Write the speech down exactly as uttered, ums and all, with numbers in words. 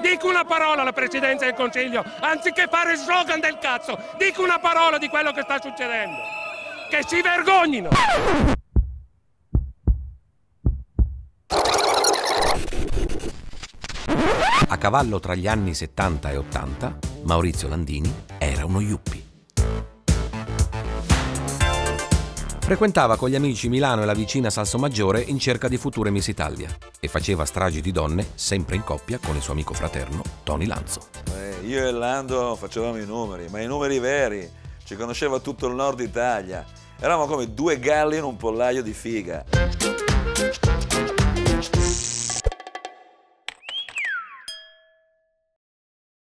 Dico una parola alla Presidenza del Consiglio, anziché fare slogan del cazzo, dico una parola di quello che sta succedendo. Che si vergognino! A cavallo tra gli anni settanta e ottanta, Maurizio Landini era uno yuppie. Frequentava con gli amici Milano e la vicina Salsomaggiore in cerca di future Miss Italia e faceva stragi di donne sempre in coppia con il suo amico fraterno Tony Lanzo. Eh, io e Lando facevamo i numeri, ma i numeri veri, ci conosceva tutto il nord Italia. Eravamo come due galli in un pollaio di figa.